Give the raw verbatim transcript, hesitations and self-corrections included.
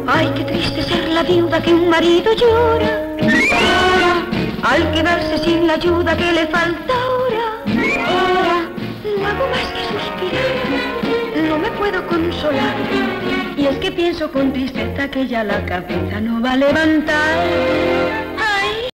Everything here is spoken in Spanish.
Ay, qué triste ser la viuda que un marido llora, llora, al quedarse sin la ayuda que le falta ahora. Ahora no hago más que suspirar, no me puedo consolar. Y es que pienso con tristeza que ya la cabeza no va a levantar.